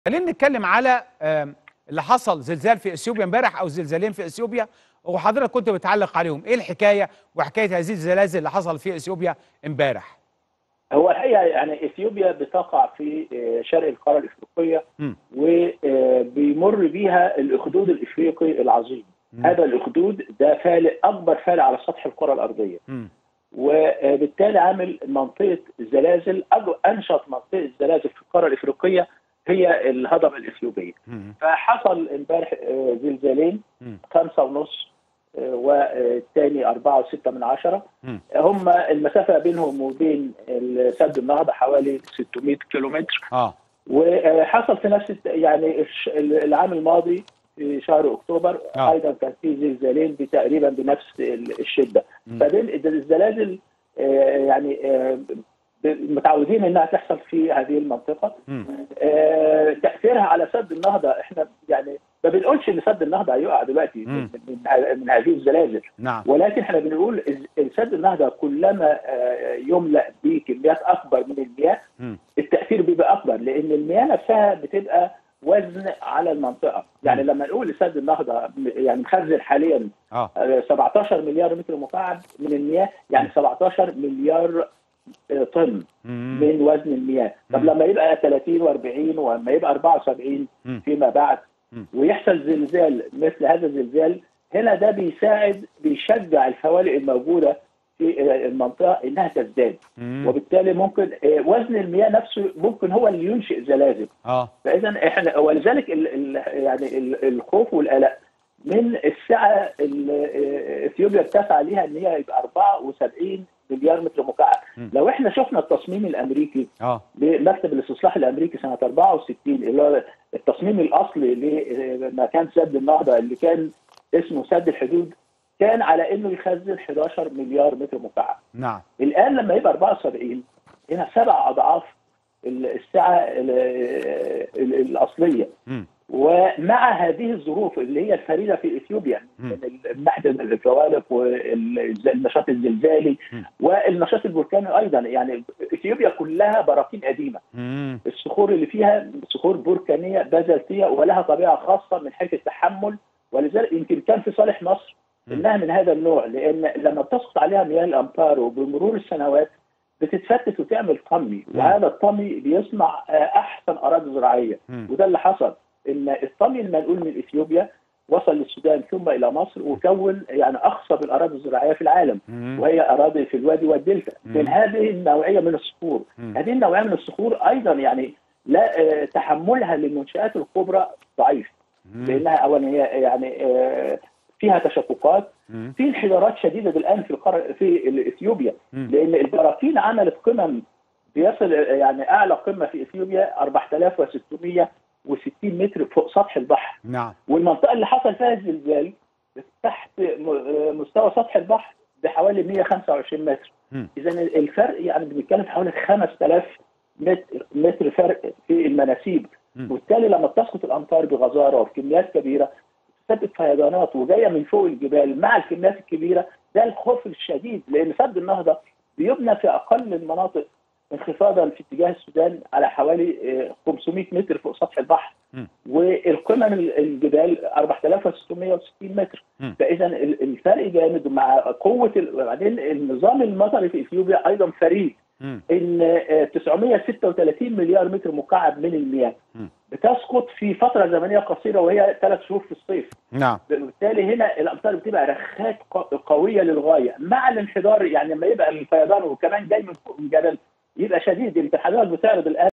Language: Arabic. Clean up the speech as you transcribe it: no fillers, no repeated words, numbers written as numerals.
خلينا نتكلم على اللي حصل زلزال في اثيوبيا امبارح او زلزالين في اثيوبيا، وحضرتك كنت بتعلق عليهم. ايه الحكايه وحكايه هذه الزلازل اللي حصل في اثيوبيا امبارح؟ هو الحقيقه يعني اثيوبيا بتقع في شرق القاره الافريقيه، وبيمر بيها الاخدود الافريقي العظيم. هذا الاخدود ده فالق، اكبر فالق على سطح الكره الارضيه، وبالتالي عامل منطقه زلازل. انشط منطقه زلازل في القاره الافريقيه هي الهضبه الاثيوبيه. فحصل امبارح زلزالين 5.5 والثاني 4.6. هم المسافه بينهم وبين سد النهضه حوالي 600 كيلومتر. وحصل في نفس يعني العام الماضي في شهر اكتوبر ايضا كان في زلزالين تقريبا بنفس الشده. فدين الزلازل يعني متعودين انها تحصل في هذه المنطقه. تاثيرها على سد النهضه، احنا يعني ما بنقولش ان سد النهضه هيقع دلوقتي من هذه الزلازل. نعم. ولكن احنا بنقول سد النهضه كلما يملأ بكميات اكبر من المياه التاثير بيبقى اكبر، لان المياه نفسها بتبقى وزن على المنطقه. يعني لما نقول سد النهضه يعني مخزن حاليا 17 مليار متر مكعب من المياه، يعني 17 مليار طن من وزن المياه. طب لما يبقى 30 و40 ولما يبقى 74 فيما بعد ويحصل زلزال مثل هذا الزلزال هنا، ده بيشجع الفوالق الموجوده في المنطقه انها تزداد، وبالتالي ممكن وزن المياه نفسه ممكن هو اللي ينشئ زلازل. فاذا احنا ولذلك يعني الخوف والقلق من السعه اللي اثيوبيا بتسعى ليها ان هي يبقى 74 مليار متر مكعب. لو احنا شفنا التصميم الامريكي لمكتب الاستصلاح الامريكي سنه 64 اللي هو التصميم الاصلي لمكان سد النهضه اللي كان اسمه سد الحدود، كان على انه يخزن 11 مليار متر مكعب. نعم. الان لما يبقى 74 هنا 7 اضعاف السعه الاصليه. ومع هذه الظروف اللي هي الفريده في اثيوبيا من ناحيه الفوالق والنشاط الزلزالي والنشاط البركاني ايضا، يعني اثيوبيا كلها براكين قديمه. الصخور اللي فيها صخور بركانيه بازلتيه ولها طبيعه خاصه من حيث التحمل، ولذلك يمكن كان في صالح مصر انها من هذا النوع، لان لما بتسقط عليها مياه الامطار وبمرور السنوات بتتفتت وتعمل طمي، وهذا الطمي بيصنع احسن اراضي زراعيه. وده اللي حصل، ان الطمي المنقول من اثيوبيا وصل للسودان ثم الى مصر وكون يعني اخصب الاراضي الزراعيه في العالم، وهي اراضي في الوادي والدلتا من هذه النوعيه من الصخور. هذه النوعيه من الصخور ايضا يعني لا تحملها للمنشآت الكبرى ضعيف، لانها اولا هي يعني فيها تشققات، في انحدارات شديده الان في اثيوبيا، لان البراكين عملت قمم بيصل يعني اعلى قمه في اثيوبيا 4660 متر فوق سطح البحر. نعم. والمنطقه اللي حصل فيها الزلزال تحت مستوى سطح البحر بحوالي 125 متر. اذا الفرق يعني بنتكلم في حوالي 5000 متر فرق في المناسيب. وبالتالي لما تسقط الامطار بغزاره وبكميات كبيره تسبب فيضانات وجايه من فوق الجبال مع الكميات الكبيره. ده الخوف الشديد، لان سد النهضه بيبنى في اقل المناطق انخفاضا في اتجاه السودان على حوالي 500 متر فوق سطح البحر، والقمم الجبال 4660 متر. فاذا الفرق جامد مع قوه. وبعدين النظام المطري في اثيوبيا ايضا فريد، ان 936 مليار متر مكعب من المياه بتسقط في فتره زمنيه قصيره وهي 3 شهور في الصيف. نعم. بالتالي هنا الامطار بتبقى رخات قويه للغايه مع الانحدار. يعني لما يبقى الفيضان وكمان جاي من فوق الجبل يبقى شديد. يمكن حضرتك بتعرض الان